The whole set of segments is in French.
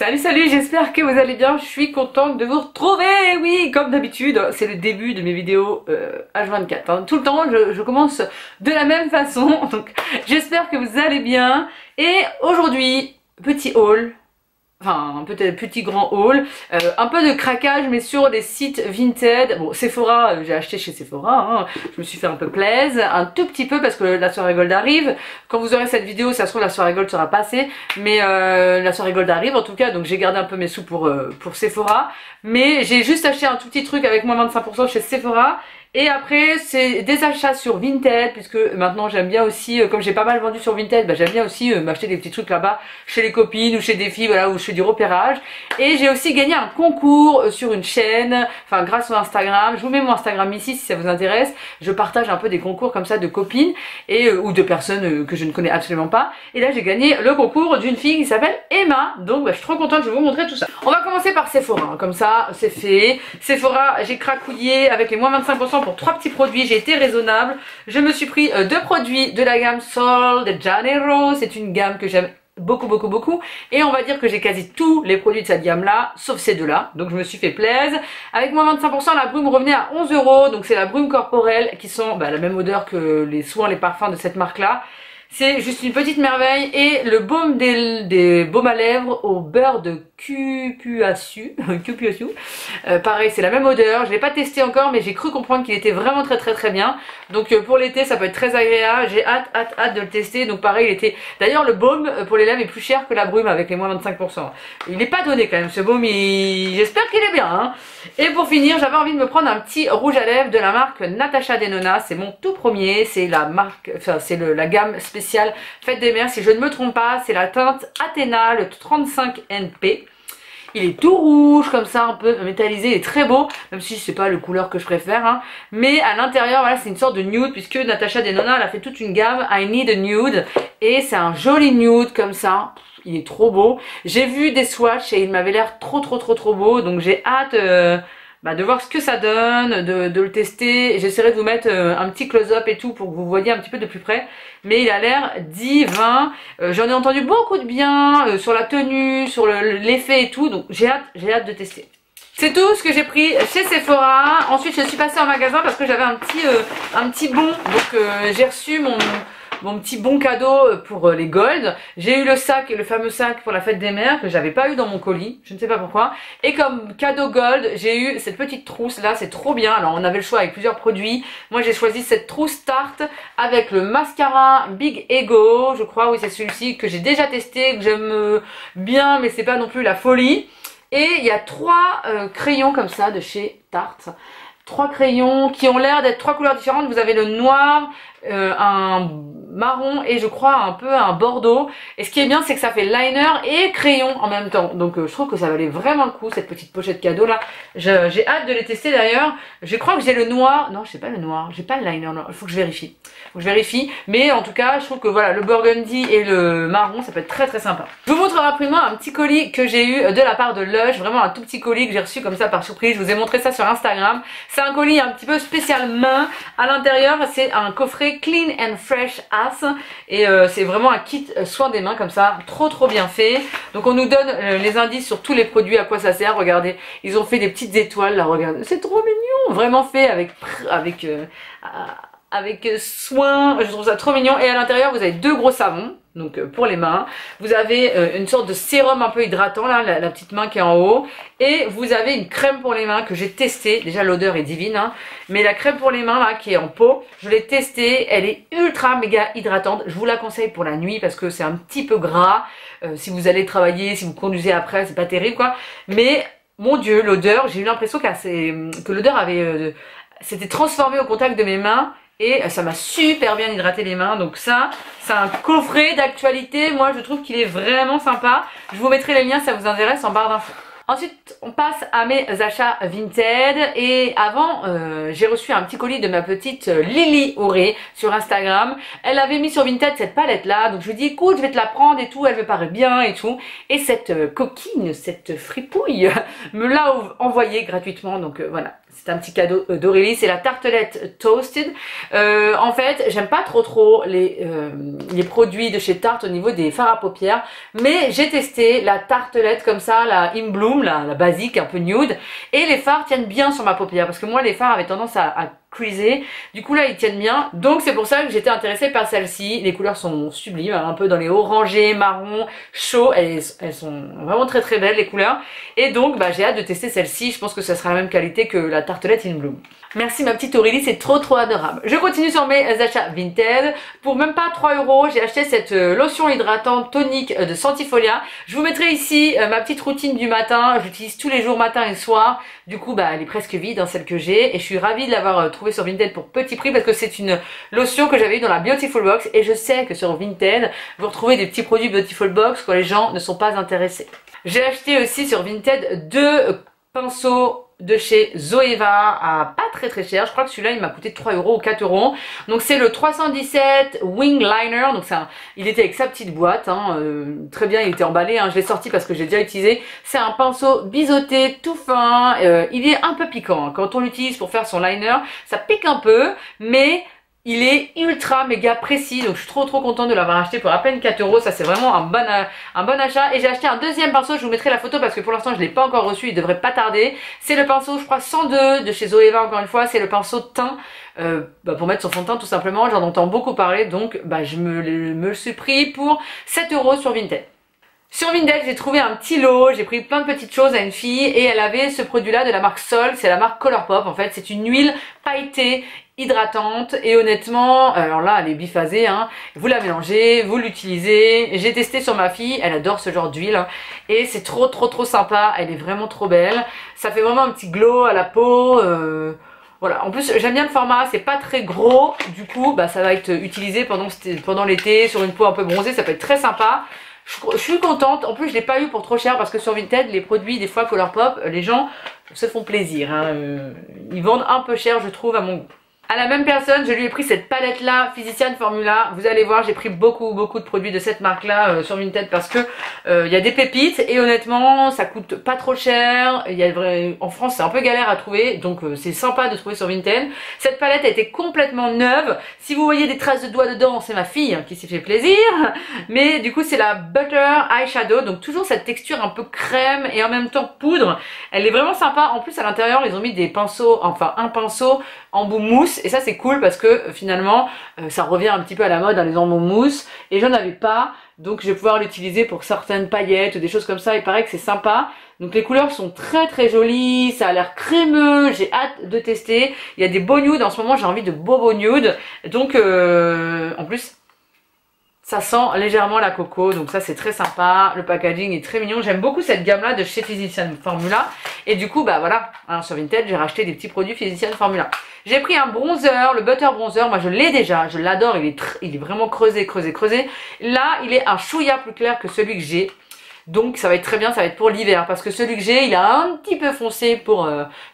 Salut, j'espère que vous allez bien, je suis contente de vous retrouver. Oui, comme d'habitude, c'est le début de mes vidéos H24, hein. Tout le temps, je commence de la même façon, donc j'espère que vous allez bien. Et aujourd'hui, petit haul, enfin peut-être petit grand haul, un peu de craquage mais sur les sites Vinted. Bon, Sephora, j'ai acheté chez Sephora, hein. Je me suis fait un peu plaisir, un tout petit peu parce que la soirée Gold arrive. Quand vous aurez cette vidéo, ça se trouve la soirée Gold sera passée, mais la soirée Gold arrive en tout cas, donc j'ai gardé un peu mes sous pour Sephora. Mais j'ai juste acheté un tout petit truc avec moins 25% chez Sephora. Et après c'est des achats sur Vinted, puisque maintenant j'aime bien aussi, comme j'ai pas mal vendu sur Vinted, bah, j'aime bien aussi m'acheter des petits trucs là-bas chez les copines ou chez des filles, voilà, où je fais du repérage. Et j'ai aussi gagné un concours sur une chaîne, enfin grâce au Instagram. Je vous mets mon Instagram ici si ça vous intéresse. Je partage un peu des concours comme ça de copines et ou de personnes que je ne connais absolument pas. Et là j'ai gagné le concours d'une fille qui s'appelle Emma. Donc bah, je suis trop contente, je vais vous montrer tout ça. On va commencer par Sephora, hein, comme ça c'est fait. Sephora, j'ai cracouillé avec les moins 25% pour 3 petits produits, j'ai été raisonnable. Je me suis pris 2 produits de la gamme Sol de Janeiro. C'est une gamme que j'aime beaucoup et on va dire que j'ai quasi tous les produits de cette gamme là sauf ces deux là, donc je me suis fait plaisir. Avec moins 25%, la brume revenait à 11 €, donc c'est la brume corporelle qui sont la même odeur que les soins, les parfums de cette marque là. C'est juste une petite merveille. Et le baume des baumes à lèvres au beurre de cupuaçu, pareil, c'est la même odeur. Je l'ai pas testé encore, mais j'ai cru comprendre qu'il était vraiment très bien. Donc pour l'été, ça peut être très agréable. J'ai hâte de le tester. Donc pareil, il était. D'ailleurs, le baume pour les lèvres est plus cher que la brume avec les moins 25%. Il n'est pas donné quand même ce baume. J'espère qu'il est bien, hein. Et pour finir, j'avais envie de me prendre un petit rouge à lèvres de la marque Natasha Denona. C'est mon tout premier. C'est la marque, enfin c'est la gamme spéciale Fête des Mères, si je ne me trompe pas. C'est la teinte Athéna, le 35 NP. Il est tout rouge comme ça, un peu métallisé, il est très beau, même si c'est pas le couleur que je préfère, hein. Mais à l'intérieur, voilà, c'est une sorte de nude, puisque Natasha Denona, elle a fait toute une gamme I Need a Nude, et c'est un joli nude comme ça. Il est trop beau. J'ai vu des swatchs et il m'avait l'air trop beau, donc j'ai hâte de voir ce que ça donne, de le tester. J'essaierai de vous mettre un petit close-up et tout pour que vous voyez un petit peu de plus près. Mais il a l'air divin. J'en ai entendu beaucoup de bien sur la tenue, sur l'effet et tout. Donc j'ai hâte de tester. C'est tout ce que j'ai pris chez Sephora. Ensuite je suis passée en magasin parce que j'avais un petit bon. Donc j'ai reçu mon petit bon cadeau pour les Gold. J'ai eu le sac, le fameux sac pour la fête des mères que j'avais pas eu dans mon colis, je ne sais pas pourquoi. Et comme cadeau Gold, j'ai eu cette petite trousse là, c'est trop bien. Alors on avait le choix avec plusieurs produits. Moi j'ai choisi cette trousse Tarte avec le mascara Big Ego, je crois, oui c'est celui-ci que j'ai déjà testé, que j'aime bien, mais c'est pas non plus la folie. Et il y a 3 crayons comme ça de chez Tarte. 3 crayons qui ont l'air d'être 3 couleurs différentes. Vous avez le noir, un marron et je crois un peu un bordeaux. Et ce qui est bien, c'est que ça fait liner et crayon en même temps. Donc je trouve que ça valait vraiment le coup, cette petite pochette cadeau là. J'ai hâte de les tester d'ailleurs. Je crois que j'ai le noir. Non, je sais pas le noir. J'ai pas le liner. Non, il faut que je vérifie. Mais en tout cas, je trouve que voilà, le burgundy et le marron, ça peut être très sympa. Je vous montre rapidement un petit colis que j'ai eu de la part de Lush. Vraiment un tout petit colis que j'ai reçu comme ça par surprise. Je vous ai montré ça sur Instagram. C'est un colis un petit peu spécial main. À l'intérieur, c'est un coffret Clean and Fresh Ass. Et c'est vraiment un kit soin des mains comme ça. Trop bien fait. Donc on nous donne les indices sur tous les produits, à quoi ça sert. Regardez, ils ont fait des petites étoiles là, regardez. C'est trop mignon. Vraiment fait avec soin, je trouve ça trop mignon. Et à l'intérieur vous avez 2 gros savons, donc pour les mains. Vous avez une sorte de sérum un peu hydratant là, la petite main qui est en haut. Et vous avez une crème pour les mains que j'ai testée. Déjà l'odeur est divine, hein. Mais la crème pour les mains là qui est en pot, je l'ai testée, elle est ultra méga hydratante. Je vous la conseille pour la nuit parce que c'est un petit peu gras. Si vous allez travailler, si vous conduisez après, c'est pas terrible quoi. Mais mon dieu, l'odeur, j'ai eu l'impression que l'odeur s'était transformée au contact de mes mains. Et ça m'a super bien hydraté les mains. Donc ça, c'est un coffret d'actualité. Moi je trouve qu'il est vraiment sympa. Je vous mettrai les liens si ça vous intéresse en barre d'infos. Ensuite on passe à mes achats Vinted. Et avant j'ai reçu un petit colis de ma petite Lily Auré sur Instagram. Elle avait mis sur Vinted cette palette là. Donc je lui dis écoute, je vais te la prendre et tout, elle me paraît bien et tout. Et cette coquine, cette fripouille me l'a envoyée gratuitement. Donc voilà, c'est un petit cadeau d'Aurélie, c'est la tartelette Toasted. En fait, j'aime pas trop les produits de chez Tarte au niveau des fards à paupières, mais j'ai testé la tartelette comme ça, la In Bloom, la basique, un peu nude, et les fards tiennent bien sur ma paupière, parce que moi les fards avaient tendance à creaser, du coup là ils tiennent bien, donc c'est pour ça que j'étais intéressée par celle-ci. Les couleurs sont sublimes, un peu dans les orangés, marron, chaud, elles sont vraiment très belles les couleurs, et donc bah, j'ai hâte de tester celle-ci. Je pense que ça sera la même qualité que la tartelette In Bloom. Merci ma petite Aurélie, c'est trop adorable. Je continue sur mes achats Vinted. Pour même pas 3 €, j'ai acheté cette lotion hydratante tonique de Santifolia. Je vous mettrai ici ma petite routine du matin. J'utilise tous les jours, matin et soir. Du coup, bah, elle est presque vide, hein, celle que j'ai. Et je suis ravie de l'avoir trouvée sur Vinted pour petit prix parce que c'est une lotion que j'avais eu dans la Beautiful Box. Et je sais que sur Vinted, vous retrouvez des petits produits Beautiful Box quand les gens ne sont pas intéressés. J'ai acheté aussi sur Vinted 2 pinceaux de chez Zoeva à pas très cher. Je crois que celui-là il m'a coûté 3 € ou 4 €. Donc c'est le 317 Wing Liner. Donc il était avec sa petite boîte, hein, très bien, il était emballé, hein. Je l'ai sorti parce que j'ai déjà utilisé. C'est un pinceau biseauté tout fin, il est un peu piquant, hein. Quand on l'utilise pour faire son liner, ça pique un peu, mais il est ultra méga précis, donc je suis trop contente de l'avoir acheté pour à peine 4 €. Ça c'est vraiment un bon achat. Et j'ai acheté un deuxième pinceau, je vous mettrai la photo parce que pour l'instant je ne l'ai pas encore reçu, il devrait pas tarder. C'est le pinceau je crois 102 de chez Zoeva, encore une fois, c'est le pinceau teint pour mettre son fond de teint tout simplement. J'en entends beaucoup parler, donc bah, je me le suis pris pour 7 € sur Vinted. Sur Vinted, j'ai trouvé un petit lot, j'ai pris plein de petites choses à une fille et elle avait ce produit-là de la marque Sol, c'est la marque Colourpop en fait, c'est une huile pailletée hydratante et honnêtement, alors là elle est biphasée, hein, vous la mélangez, vous l'utilisez, j'ai testé sur ma fille, elle adore ce genre d'huile hein, et c'est trop sympa, elle est vraiment trop belle, ça fait vraiment un petit glow à la peau, voilà, en plus j'aime bien le format, c'est pas très gros, du coup bah, ça va être utilisé pendant l'été sur une peau un peu bronzée, ça peut être très sympa. Je suis contente, en plus je l'ai pas eu pour trop cher parce que sur Vinted les produits des fois Colourpop, les gens se font plaisir, hein. Ils vendent un peu cher je trouve à mon goût. À la même personne, je lui ai pris cette palette là, Physician Formula. Vous allez voir, j'ai pris beaucoup de produits de cette marque là sur Vinted parce que il y a des pépites et honnêtement ça coûte pas trop cher. En France c'est un peu galère à trouver, donc c'est sympa de trouver sur Vinted. Cette palette a été complètement neuve. Si vous voyez des traces de doigts dedans, c'est ma fille qui s'est fait plaisir. Mais du coup c'est la Butter Eyeshadow, donc toujours cette texture un peu crème et en même temps poudre. Elle est vraiment sympa. En plus à l'intérieur ils ont mis des pinceaux, enfin un pinceau embout mousse et ça c'est cool parce que finalement ça revient un petit peu à la mode, hein, les embouts mousse, et j'en avais pas, donc je vais pouvoir l'utiliser pour certaines paillettes ou des choses comme ça. Il paraît que c'est sympa, donc les couleurs sont très jolies, ça a l'air crémeux, j'ai hâte de tester. Il y a des beaux nudes en ce moment, j'ai envie de beaux nudes, donc en plus ça sent légèrement la coco, donc ça c'est très sympa. Le packaging est très mignon. J'aime beaucoup cette gamme là de chez Physician Formula. Et du coup bah voilà, hein, sur Vinted j'ai racheté des petits produits Physician Formula. J'ai pris un bronzer, le Butter Bronzer. Moi je l'ai déjà, je l'adore, il est vraiment creusé. Là il est un chouïa plus clair que celui que j'ai. Donc ça va être très bien, ça va être pour l'hiver. Parce que celui que j'ai il est un petit peu foncé pour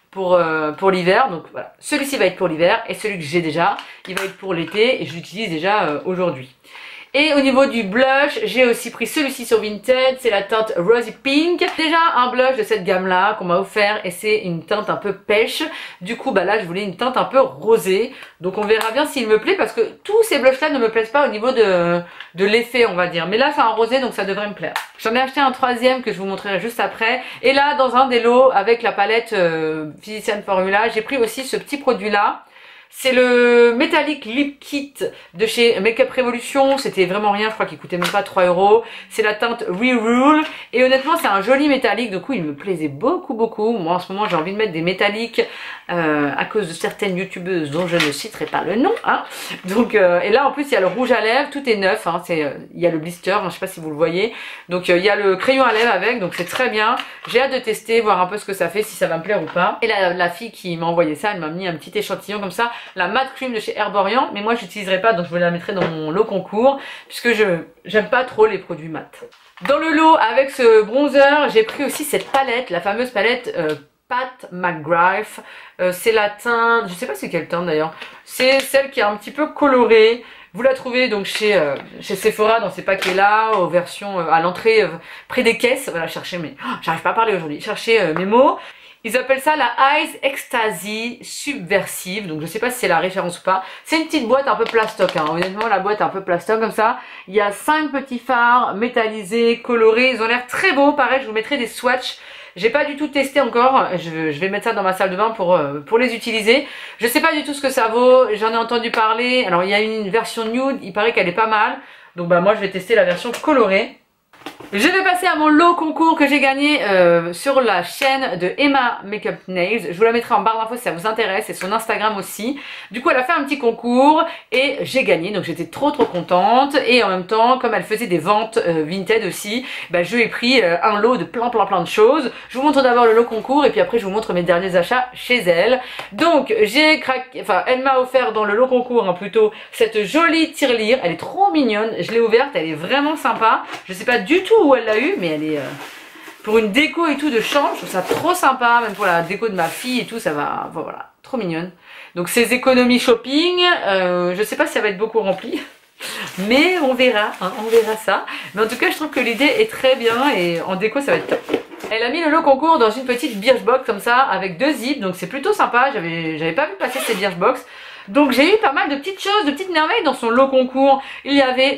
l'hiver, donc voilà, celui-ci va être pour l'hiver et celui que j'ai déjà il va être pour l'été et je l'utilise déjà aujourd'hui. Et au niveau du blush, j'ai aussi pris celui-ci sur Vinted, c'est la teinte Rosy Pink. Déjà un blush de cette gamme là qu'on m'a offert et c'est une teinte un peu pêche. Du coup bah là je voulais une teinte un peu rosée. Donc on verra bien s'il me plaît parce que tous ces blushs là ne me plaisent pas au niveau de l'effet on va dire. Mais là c'est un rosé donc ça devrait me plaire. J'en ai acheté un troisième que je vous montrerai juste après. Et là dans un des lots avec la palette Physician Formula, j'ai pris aussi ce petit produit là. C'est le Metallic Lip Kit de chez Makeup Revolution. C'était vraiment rien, je crois qu'il coûtait même pas 3 €. C'est la teinte Rerule. Et honnêtement, c'est un joli métallique. Du coup, il me plaisait beaucoup. Moi, en ce moment, j'ai envie de mettre des métalliques à cause de certaines youtubeuses dont je ne citerai pas le nom. Hein. Donc, et là, en plus, il y a le rouge à lèvres. Tout est neuf. Hein. Il y a le blister. Hein, je sais pas si vous le voyez. Donc, il y a le crayon à lèvres avec. Donc, c'est très bien. J'ai hâte de tester, voir un peu ce que ça fait, si ça va me plaire ou pas. Et la fille qui m'a envoyé ça, elle m'a mis un petit échantillon comme ça. La matte cream de chez Herborian, mais moi j'utiliserai pas, donc je vous la mettrai dans mon lot concours puisque j'aime pas trop les produits mat. Dans le lot avec ce bronzer, j'ai pris aussi cette palette, la fameuse palette Pat McGrath. C'est la teinte, je sais pas c'est quelle teinte d'ailleurs, c'est celle qui est un petit peu colorée. Vous la trouvez donc chez Sephora dans ces paquets là, aux versions à l'entrée près des caisses. Voilà, cherchez mes, j'arrive pas à parler aujourd'hui, cherchez mes mots. Ils appellent ça la Eyes Ecstasy Subversive, donc je sais pas si c'est la référence ou pas. C'est une petite boîte un peu plastoc, hein. Honnêtement la boîte est un peu plastoc comme ça. Il y a 5 petits phares métallisés, colorés, ils ont l'air très beaux. Pareil, je vous mettrai des swatchs. J'ai pas du tout testé encore, je vais mettre ça dans ma salle de bain pour les utiliser. Je sais pas du tout ce que ça vaut, j'en ai entendu parler. Alors il y a une version nude, il paraît qu'elle est pas mal. Donc bah moi je vais tester la version colorée. Je vais passer à mon lot concours que j'ai gagné sur la chaîne de Emma Makeup Nails. Je vous la mettrai en barre d'infos si ça vous intéresse, et son Instagram aussi. Du coup elle a fait un petit concours et j'ai gagné, donc j'étais trop contente. Et en même temps, comme elle faisait des ventes Vinted aussi, bah, je lui ai pris un lot de plein de choses. Je vous montre d'abord le lot concours et puis après je vous montre mes derniers achats chez elle. Donc j'ai craqué, enfin elle m'a offert dans le lot concours hein, plutôt cette jolie tirelire. Elle est trop mignonne, je l'ai ouverte, elle est vraiment sympa. Je sais pas du tout où elle l'a eu, mais elle est pour une déco et tout de chambre, je trouve ça trop sympa, même pour la déco de ma fille et tout, ça va, voilà, trop mignonne. Donc ces économies shopping, je sais pas si ça va être beaucoup rempli, mais on verra, hein, on verra ça. Mais en tout cas, je trouve que l'idée est très bien et en déco, ça va être top. Elle a mis le lot concours dans une petite Birchbox comme ça, avec 2 zips, donc c'est plutôt sympa, j'avais pas vu passer ces Birchbox. Donc j'ai eu pas mal de petites choses, de petites merveilles dans son lot concours. Il y avait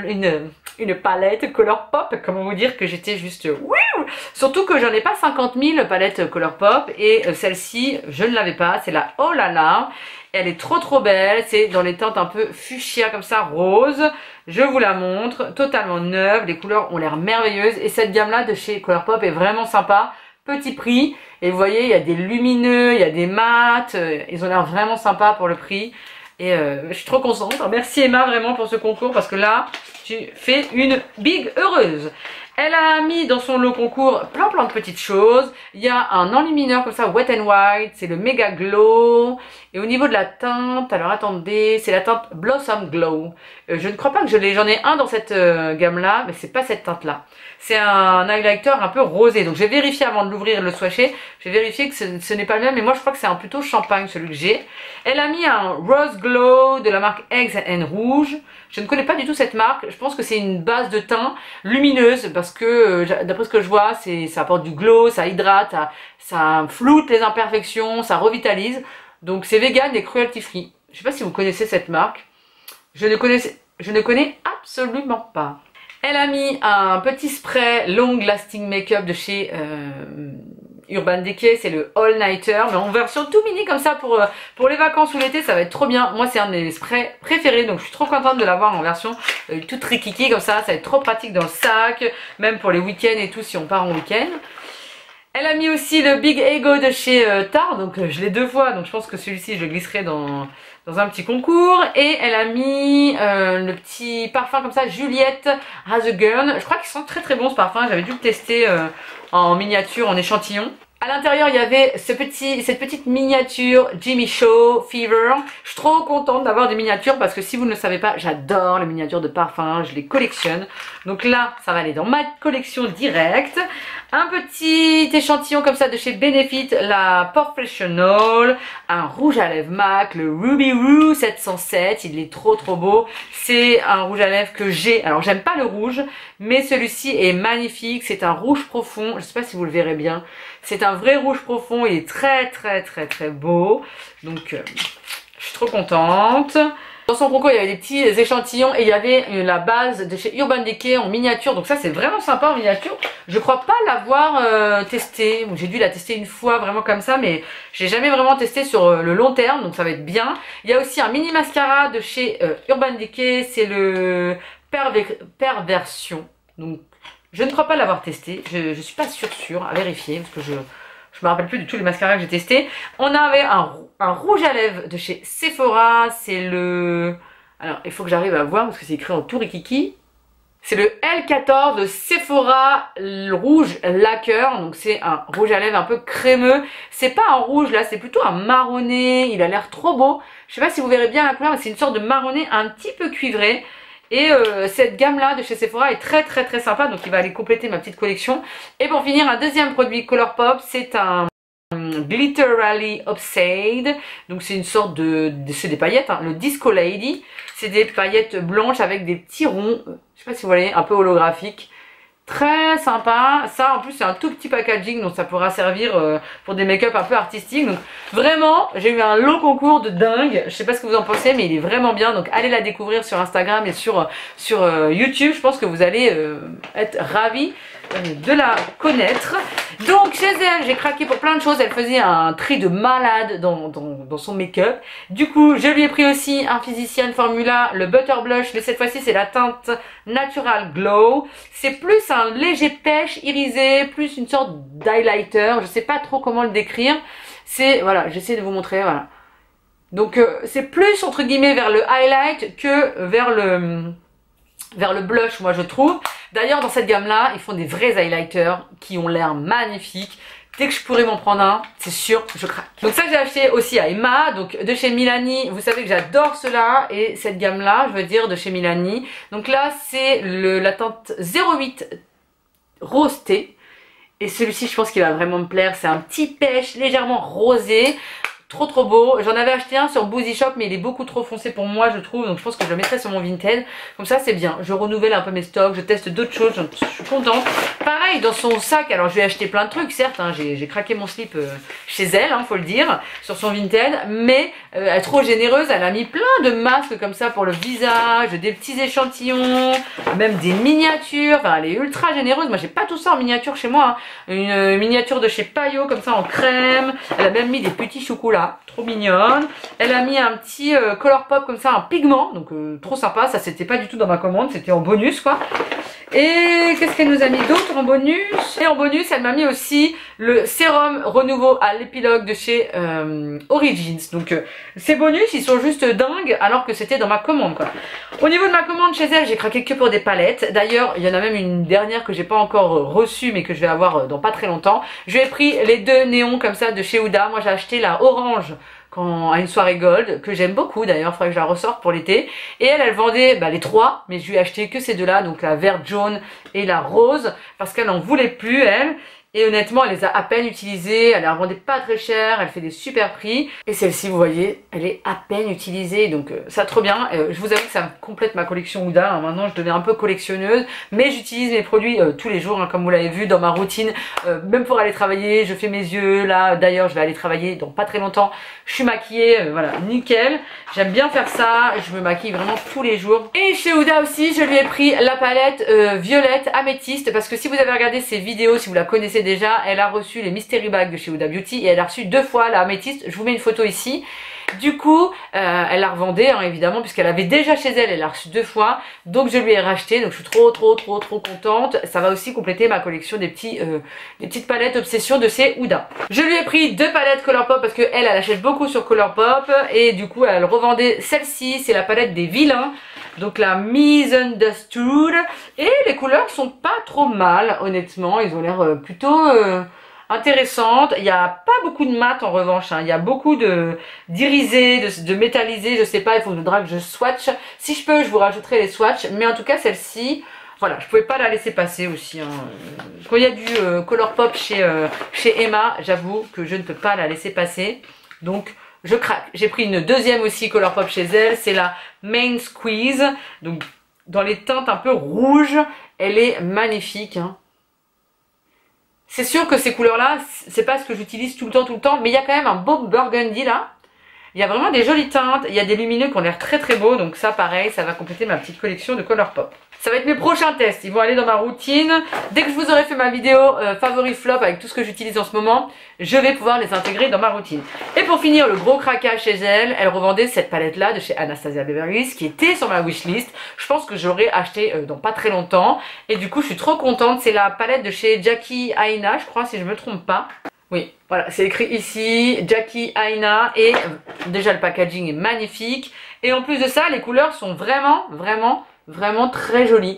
une palette Colourpop, comment vous dire que j'étais juste wouh. Surtout que j'en ai pas 50 000 palettes Colourpop et celle-ci je ne l'avais pas, c'est la Oh là là. Elle est trop belle, c'est dans les teintes un peu fuchsia comme ça, rose. Je vous la montre, totalement neuve, les couleurs ont l'air merveilleuses et cette gamme là de chez Colourpop est vraiment sympa. Petit prix, et vous voyez il y a des lumineux, il y a des mats, ils ont l'air vraiment sympas pour le prix et je suis trop contente. Merci Emma vraiment pour ce concours parce que là tu fais une big heureuse. Elle a mis dans son lot concours plein de petites choses. Il y a un enlumineur comme ça, Wet n White, c'est le Mega Glow. Et au niveau de la teinte, alors attendez, c'est la teinte Blossom Glow. Je ne crois pas que j'en ai un dans cette gamme là, mais c'est pas cette teinte là. C'est un highlighter un peu rosé, donc j'ai vérifié avant de l'ouvrir et de le swatcher. J'ai vérifié que ce n'est pas le même, mais moi je crois que c'est un plutôt champagne celui que j'ai. Elle a mis un Rose Glow de la marque Eggs and Rouge. Je ne connais pas du tout cette marque, je pense que c'est une base de teint lumineuse parce que d'après ce que je vois, ça apporte du glow, ça hydrate, ça floute les imperfections, ça revitalise. Donc c'est vegan et cruelty free. Je ne sais pas si vous connaissez cette marque, je ne connais absolument pas. Elle a mis un petit spray Long Lasting Makeup de chez Urban Decay, c'est le All Nighter, mais en version tout mini comme ça pour les vacances ou l'été, ça va être trop bien. Moi c'est un de mes sprays préférés, donc je suis trop contente de l'avoir en version toute rikiki comme ça va être trop pratique dans le sac, même pour les week-ends et tout si on part en week-end. Elle a mis aussi le Big Ego de chez Tarte, donc je l'ai 2 fois, donc je pense que celui-ci je le glisserai dans un petit concours. Et elle a mis le petit parfum comme ça, Juliette Hazegun. Je crois qu'ils sont très bons ce parfum, j'avais dû le tester en miniature, en échantillon. À l'intérieur, il y avait cette petite miniature Jimmy Choo Fever. Je suis trop contente d'avoir des miniatures parce que si vous ne le savez pas, j'adore les miniatures de parfums, je les collectionne. Donc là, ça va aller dans ma collection directe. Un petit échantillon comme ça de chez Benefit, la Professional, un rouge à lèvres MAC, le Ruby Roo 707, il est trop beau. C'est un rouge à lèvres que j'ai, alors j'aime pas le rouge, mais celui-ci est magnifique, c'est un rouge profond, je sais pas si vous le verrez bien. C'est un vrai rouge profond, il est très beau, donc je suis trop contente. Dans son concours, il y avait des petits échantillons et il y avait la base de chez Urban Decay en miniature. Donc ça, c'est vraiment sympa en miniature. Je crois pas l'avoir testé. J'ai dû la tester une fois vraiment comme ça, mais j'ai jamais vraiment testé sur le long terme. Donc ça va être bien. Il y a aussi un mini mascara de chez Urban Decay. C'est le Perversion. Donc je ne crois pas l'avoir testé. Je suis pas sûre à vérifier parce que je me rappelle plus de tous les mascaras que j'ai testés. On avait un rouge à lèvres de chez Sephora. C'est le... Alors, il faut que j'arrive à voir parce que c'est écrit en tout rikiki. C'est le L14 de Sephora rouge lacquer. Donc c'est un rouge à lèvres un peu crémeux. C'est pas un rouge là, c'est plutôt un marronné. Il a l'air trop beau. Je sais pas si vous verrez bien la couleur, mais c'est une sorte de marronné un petit peu cuivré. Et cette gamme là de chez Sephora est très sympa, donc il va aller compléter ma petite collection. Et pour finir, un deuxième produit Colourpop, c'est un Glitterally Obsade. Donc c'est une sorte c'est des paillettes, hein, le Disco Lady. C'est des paillettes blanches avec des petits ronds, je sais pas si vous voyez, un peu holographiques. Très sympa. Ça en plus c'est un tout petit packaging, donc ça pourra servir pour des make-up un peu artistiques. Donc vraiment j'ai eu un long concours de dingue. Je sais pas ce que vous en pensez, mais il est vraiment bien. Donc allez la découvrir sur Instagram et sur YouTube. Je pense que vous allez être ravis de la connaître. Donc chez elle j'ai craqué pour plein de choses. Elle faisait un tri de malade dans son make-up. Du coup je lui ai pris aussi un Physician Formula, le Butter Blush, mais cette fois-ci c'est la teinte Natural Glow. C'est plus un léger pêche irisé, plus une sorte d'highlighter. Je sais pas trop comment le décrire. C'est, voilà, j'essaie de vous montrer, voilà. Donc c'est plus entre guillemets vers le highlight que vers le blush, moi je trouve. D'ailleurs dans cette gamme là ils font des vrais highlighters qui ont l'air magnifiques. Dès que je pourrais m'en prendre un, c'est sûr, je craque. Donc ça j'ai acheté aussi à Emma, donc de chez Milani. Vous savez que j'adore cela et cette gamme là, je veux dire de chez Milani. Donc là c'est la teinte 08 Rose Thé. Et celui-ci je pense qu'il va vraiment me plaire. C'est un petit pêche légèrement rosé. Trop beau. J'en avais acheté un sur Boozy Shop mais il est beaucoup trop foncé pour moi je trouve. Donc je pense que je le mettrai sur mon Vinted. Comme ça c'est bien. Je renouvelle un peu mes stocks. Je teste d'autres choses. Je suis contente. Pareil dans son sac. Alors je vais acheter plein de trucs certes. Hein, j'ai craqué mon slip chez elle. Hein, faut le dire. Sur son Vinted. Mais elle est trop généreuse. Elle a mis plein de masques comme ça pour le visage. Des petits échantillons. Même des miniatures. Enfin elle est ultra généreuse. Moi j'ai pas tout ça en miniature chez moi. Hein. Une miniature de chez Payot comme ça en crème. Elle a même mis des petits chocolats. Trop mignonne. Elle a mis un petit Color Pop comme ça, un pigment, donc trop sympa. Ça c'était pas du tout dans ma commande, c'était en bonus quoi. Et qu'est-ce qu'elle nous a mis d'autre en bonus? Et en bonus elle m'a mis aussi le sérum renouveau à l'épilogue de chez Origins. Donc ces bonus ils sont juste dingues alors que c'était dans ma commande quoi. Au niveau de ma commande chez elle j'ai craqué que pour des palettes. D'ailleurs il y en a même une dernière que j'ai pas encore reçue mais que je vais avoir dans pas très longtemps. Je lui ai pris les deux néons comme ça de chez Huda. Moi j'ai acheté la orange à une soirée gold, que j'aime beaucoup d'ailleurs, il faudrait que je la ressorte pour l'été. Et elle vendait les trois, mais je lui ai acheté que ces deux là, donc la verte jaune et la rose, parce qu'elle n'en voulait plus elle. Et honnêtement, elle les a à peine utilisées, elle les revendait pas très cher, elle fait des super prix. Et celle-ci, vous voyez, elle est à peine utilisée, donc ça trop bien. Je vous avoue que ça complète ma collection Huda. Hein. Maintenant, je deviens un peu collectionneuse, mais j'utilise mes produits tous les jours, hein, comme vous l'avez vu dans ma routine. Même pour aller travailler, je fais mes yeux. Là, d'ailleurs, je vais aller travailler dans pas très longtemps. Je suis maquillée, voilà, nickel. J'aime bien faire ça, je me maquille vraiment tous les jours. Et chez Huda aussi, je lui ai pris la palette violette améthyste, parce que si vous avez regardé ses vidéos, si vous la connaissez déjà, elle a reçu les Mystery Bags de chez Huda Beauty et elle a reçu 2 fois la améthyste. Je vous mets une photo ici. Du coup, elle la revendait hein, évidemment puisqu'elle avait déjà chez elle, elle l'a reçu 2 fois. Donc je lui ai racheté, donc je suis trop contente. Ça va aussi compléter ma collection des petites palettes Obsession de chez Huda. Je lui ai pris 2 palettes Colourpop parce que elle achète beaucoup sur Colourpop et du coup elle revendait celle-ci, c'est la palette des vilains. Donc la Misunderstood. Et les couleurs sont pas trop mal honnêtement, ils ont l'air plutôt intéressantes. Il n'y a pas beaucoup de mat en revanche, hein. Il y a beaucoup d'irisé, de métallisé, je sais pas, il faudra que je swatch. Si je peux je vous rajouterai les swatchs, mais en tout cas celle-ci, voilà, je pouvais pas la laisser passer aussi. Hein. Quand il y a du Colourpop chez Emma, j'avoue que je ne peux pas la laisser passer. Donc je craque. J'ai pris une deuxième aussi Colourpop chez elle, c'est la Main Squeeze. Donc dans les teintes un peu rouges, elle est magnifique. Hein. C'est sûr que ces couleurs-là, c'est pas ce que j'utilise tout le temps, mais il y a quand même un beau burgundy là. Il y a vraiment des jolies teintes, il y a des lumineux qui ont l'air très beaux, donc ça pareil, ça va compléter ma petite collection de Colourpop. Ça va être mes prochains tests, ils vont aller dans ma routine. Dès que je vous aurai fait ma vidéo favori flop avec tout ce que j'utilise en ce moment, je vais pouvoir les intégrer dans ma routine. Et pour finir, le gros craquage chez elle, elle revendait cette palette là de chez Anastasia Beverly Hills qui était sur ma wishlist. Je pense que j'aurais acheté dans pas très longtemps et du coup je suis trop contente. C'est la palette de chez Jackie Aina, je crois si je me trompe pas. Oui, voilà, c'est écrit ici, Jackie Aina, et déjà le packaging est magnifique. Et en plus de ça, les couleurs sont vraiment très jolies.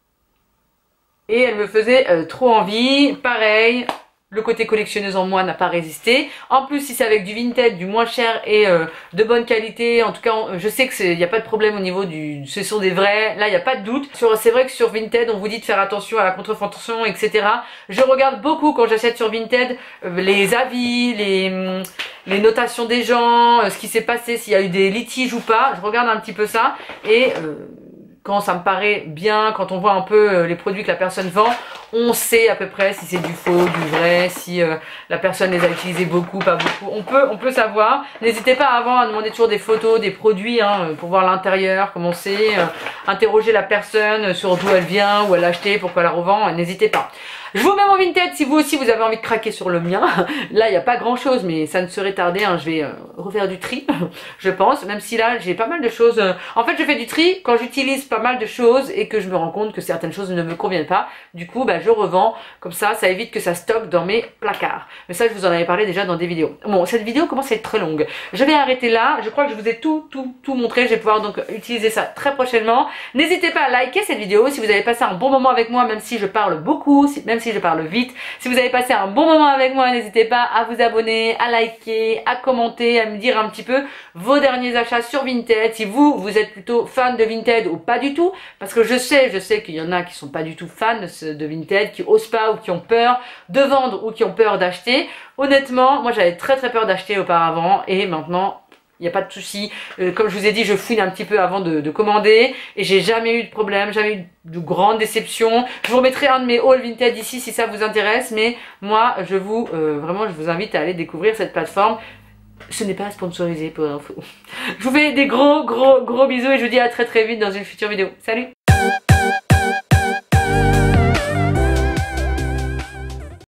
Et elle me faisait trop envie, pareil. Le côté collectionneuse en moi n'a pas résisté. En plus, si c'est avec du Vinted, du moins cher et de bonne qualité, en tout cas, je sais qu'il n'y a pas de problème au niveau ce sont des vrais. Là, il n'y a pas de doute. C'est vrai que sur Vinted, on vous dit de faire attention à la contrefaçon, etc. Je regarde beaucoup quand j'achète sur Vinted les avis, les notations des gens, ce qui s'est passé, s'il y a eu des litiges ou pas. Je regarde un petit peu ça et quand ça me paraît bien, quand on voit un peu les produits que la personne vend, on sait à peu près si c'est du faux, du vrai, si la personne les a utilisés beaucoup, pas beaucoup. On peut savoir. N'hésitez pas avant à demander toujours des photos, des produits pour voir l'intérieur, comment c'est, interroger la personne sur d'où elle vient, où elle l'a acheté, pourquoi elle la revend. N'hésitez pas. Je vous mets mon Vinted si vous aussi vous avez envie de craquer sur le mien. Là il n'y a pas grand chose mais ça ne serait tardé, hein. Je vais refaire du tri je pense, même si là j'ai pas mal de choses. En fait je fais du tri quand j'utilise pas mal de choses et que je me rends compte que certaines choses ne me conviennent pas. Du coup bah, je revends, comme ça évite que ça stocke dans mes placards. Mais ça je vous en avais parlé déjà dans des vidéos. Bon, cette vidéo commence à être très longue. Je vais arrêter là, je crois que je vous ai tout montré. Je vais pouvoir donc utiliser ça très prochainement. N'hésitez pas à liker cette vidéo si vous avez passé un bon moment avec moi, même si je parle beaucoup, même si je parle vite. Si vous avez passé un bon moment avec moi, n'hésitez pas à vous abonner, à liker, à commenter, à me dire un petit peu vos derniers achats sur Vinted. Si vous êtes plutôt fan de Vinted ou pas du tout, parce que je sais qu'il y en a qui sont pas du tout fans de Vinted, qui osent pas ou qui ont peur de vendre ou qui ont peur d'acheter. Honnêtement, moi j'avais très peur d'acheter auparavant et maintenant il n'y a pas de souci. Comme je vous ai dit, je fouine un petit peu avant de commander et j'ai jamais eu de problème, jamais eu de grande déception. Je vous remettrai un de mes hauls Vinted ici si ça vous intéresse, mais moi vraiment je vous invite à aller découvrir cette plateforme. Ce n'est pas sponsorisé pour info. Je vous fais des gros bisous et je vous dis à très vite dans une future vidéo. Salut!